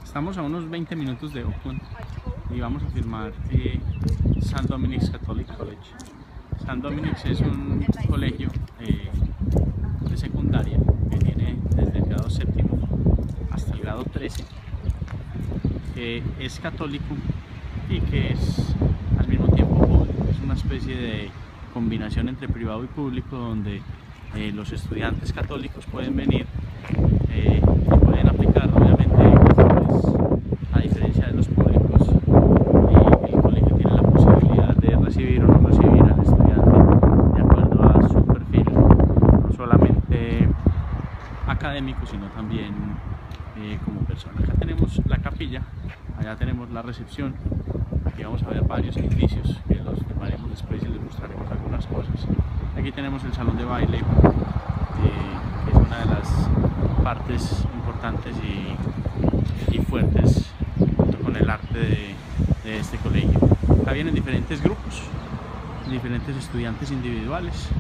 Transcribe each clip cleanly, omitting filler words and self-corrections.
Estamos a unos 20 minutos de Oakland y vamos a firmar St. Dominic's Catholic College. St. Dominic's es un colegio de secundaria que tiene desde el grado séptimo hasta el grado 13, que es católico y que es al mismo tiempo público. Es una especie de combinación entre privado y público donde los estudiantes católicos pueden venir y pueden aplicar, obviamente, pues, a diferencia de los públicos, el colegio tiene la posibilidad de recibir o no recibir al estudiante de acuerdo a su perfil, no solamente académico, sino también como persona. Acá tenemos la capilla, allá tenemos la recepción, aquí vamos a ver varios edificios que los filmaremos después y les mostraremos algunas cosas. Aquí tenemos el salón de baile, que es una de las partes importantes y fuertes junto con el arte de este colegio. Acá vienen diferentes grupos, diferentes estudiantes individuales,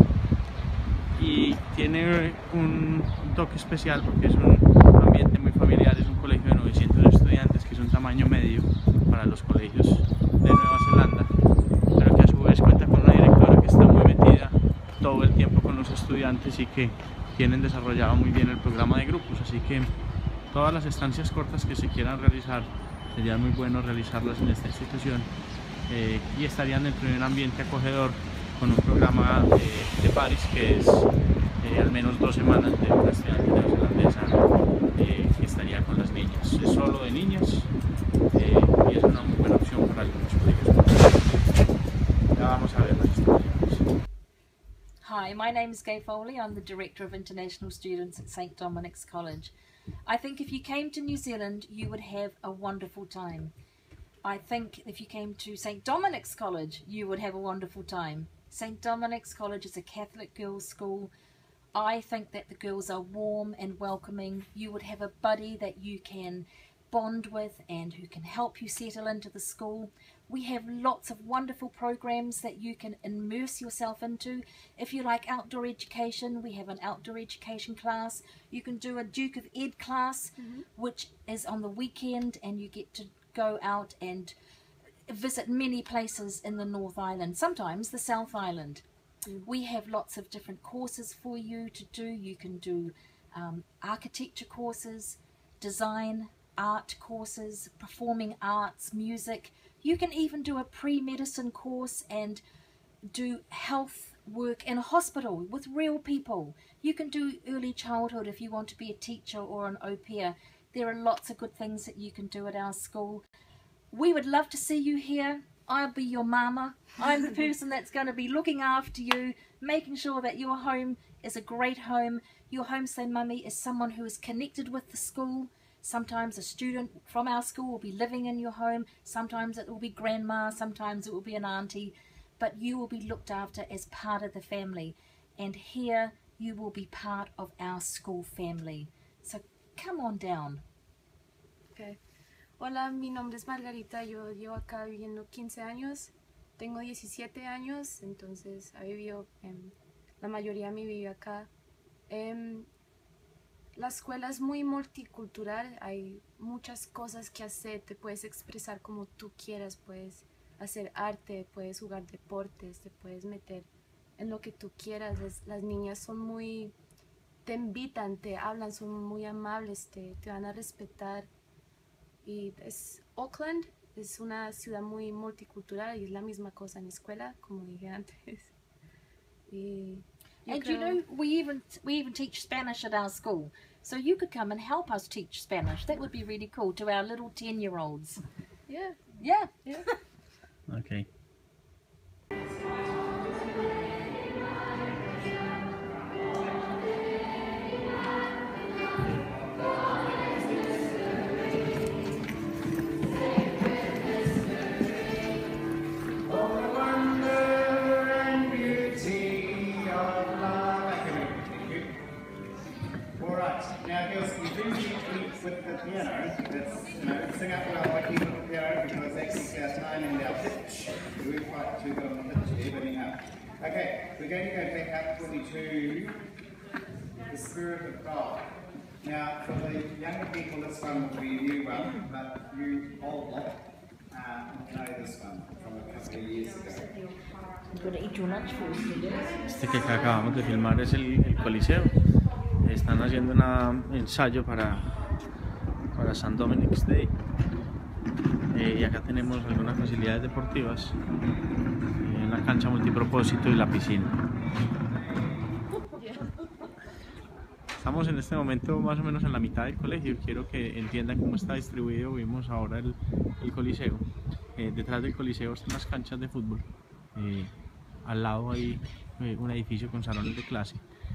y tiene un toque especial porque es un ambiente muy familiar. Es un colegio de 900 estudiantes, que es un tamaño medio para los colegios de Nueva Zelanda, pero que a su vez cuenta con una directora que está muy metida todo el tiempo con los estudiantes y que tienen desarrollado muy bien el programa de grupos, así que todas las estancias cortas que se quieran realizar sería muy bueno realizarlas en esta institución, y estarían dentro de un ambiente acogedor con un programa de Paris, que es al menos 2 semanas de una estudiante neozelandesa que estaría con las niñas. Es solo de niñas y es una muy buena opción para algunos colegios. Ya vamos a ver las instalaciones. Hi, my name is Gay Foley. I'm the Director of International Students at St. Dominic's College. I think if you came to New Zealand, you would have a wonderful time. I think if you came to St. Dominic's College, you would have a wonderful time. St. Dominic's College is a Catholic girls' school. I think that the girls are warm and welcoming. You would have a buddy that you can bond with and who can help you settle into the school. We have lots of wonderful programs that you can immerse yourself into. If you like outdoor education, we have an outdoor education class. You can do a Duke of Ed class, which is on the weekend, and you get to go out and visit many places in the North Island, sometimes the South Island. We have lots of different courses for you to do. You can do architecture courses, design, art courses, performing arts, music. You can even do a pre-medicine course and do health work in a hospital with real people. You can do early childhood if you want to be a teacher or an au pair. There are lots of good things that you can do at our school. We would love to see you here. I'll be your mama. I'm the person that's going to be looking after you, making sure that your home is a great home. Your homestay mummy is someone who is connected with the school. Sometimes a student from our school will be living in your home. Sometimes it will be grandma. Sometimes it will be an auntie. But you will be looked after as part of the family. And here you will be part of our school family. So come on down. Okay. Hola, mi nombre es Margarita, yo llevo acá viviendo 15 años, tengo 17 años, entonces he vivido, la mayoría de mi vida acá. La escuela es muy multicultural, hay muchas cosas que hacer, te puedes expresar como tú quieras, puedes hacer arte, puedes jugar deportes, te puedes meter en lo que tú quieras. Las niñas son muy, te invitan, te hablan, son muy amables, te van a respetar. Y Oakland es una ciudad muy multicultural y es la misma cosa en la escuela, como dije antes. And you know, we even teach Spanish at our school. So you could come and help us teach Spanish. That would be really cool to our little 10-year-olds. Yeah. Yeah. Yeah. Okay. With the piano, let's sing out loud like you with the piano, because that keeps our time and our pitch. We're quite too good on the pitch here, but anyhow. Okay, we're going to go take out 22, the Spirit of God. Now, for the younger people, this one will be a new one, but you old lot know this one from a couple of years ago. Este que acabamos de filmar es el Coliseo. Están haciendo un ensayo para St. Dominic's Day. Y acá tenemos algunas facilidades deportivas, una cancha multipropósito y la piscina. Estamos en este momento más o menos en la mitad del colegio. Quiero que entiendan cómo está distribuido. Vimos ahora el Coliseo. Detrás del Coliseo están las canchas de fútbol. Al lado hay un edificio con salones de clase.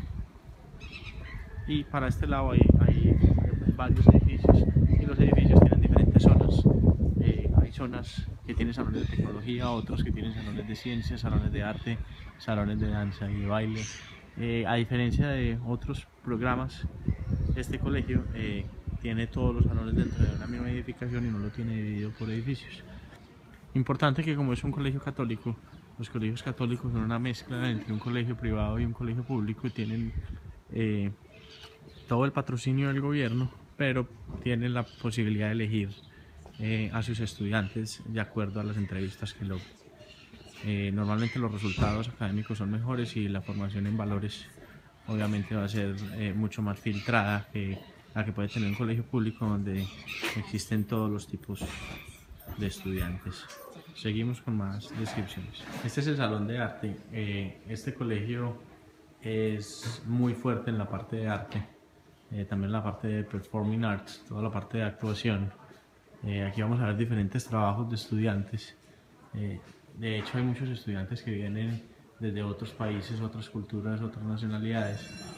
Y para este lado hay varios edificios. Y los edificios tienen diferentes zonas. Hay zonas que tienen salones de tecnología, otros que tienen salones de ciencias, salones de arte, salones de danza y de baile. A diferencia de otros programas, este colegio tiene todos los salones dentro de una misma edificación y no lo tiene dividido por edificios. Importante que como es un colegio católico, los colegios católicos son una mezcla entre un colegio privado y un colegio público y tienen todo el patrocinio del gobierno, pero tienen la posibilidad de elegir a sus estudiantes de acuerdo a las entrevistas que logran. Normalmente los resultados académicos son mejores y la formación en valores obviamente va a ser mucho más filtrada que la que puede tener un colegio público donde existen todos los tipos de estudiantes. Seguimos con más descripciones. Este es el salón de arte. Este colegio es muy fuerte en la parte de arte, también en la parte de performing arts, toda la parte de actuación. Aquí vamos a ver diferentes trabajos de estudiantes. De hecho hay muchos estudiantes que vienen desde otros países, otras culturas, otras nacionalidades,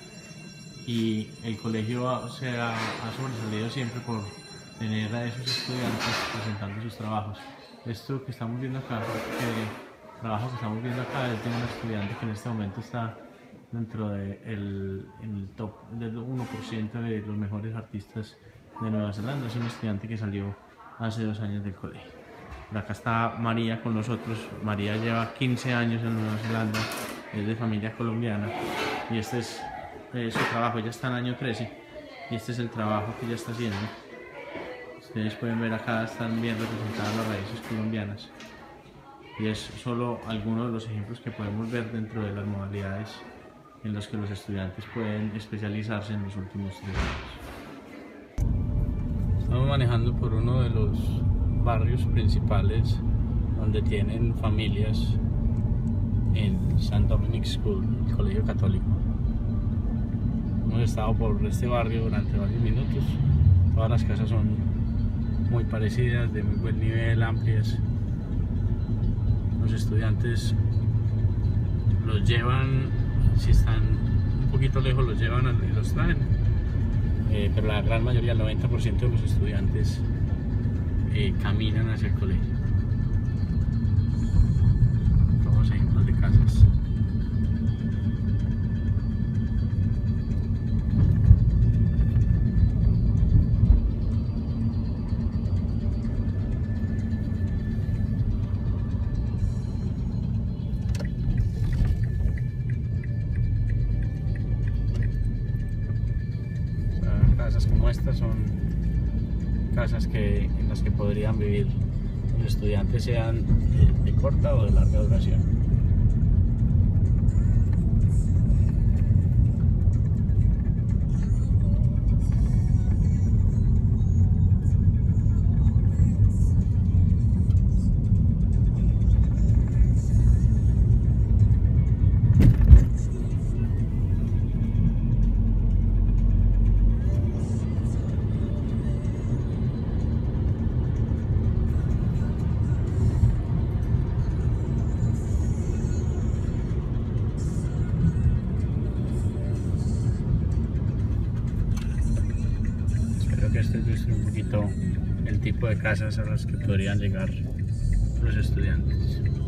y el colegio se ha sobresalido siempre por tener a esos estudiantes presentando sus trabajos. Esto que estamos viendo acá, el trabajo que estamos viendo acá es de un estudiante que en este momento está dentro del top del 1% de los mejores artistas de Nueva Zelanda. Es un estudiante que salió hace 2 años del colegio. Por acá está María con nosotros. María lleva 15 años en Nueva Zelanda, es de familia colombiana y este es su trabajo. Ella está en año 13 y este es el trabajo que ella está haciendo. Ustedes pueden ver acá, están bien representadas las raíces colombianas y es solo algunos de los ejemplos que podemos ver dentro de las modalidades en las que los estudiantes pueden especializarse en los últimos 3 años. Estamos manejando por uno de los barrios principales donde tienen familias en St. Dominic's School, el colegio católico. Hemos estado por este barrio durante varios minutos. Todas las casas son muy parecidas, de muy buen nivel, amplias. Los estudiantes los llevan, si están un poquito lejos los llevan y los traen, pero la gran mayoría, el 90% de los estudiantes caminan hacia el colegio. Todos ejemplos de casas. Casas como estas son casas en las que podrían vivir los estudiantes, sean de corta o de larga duración. Que este es un poquito el tipo de casas a las que podrían llegar los estudiantes.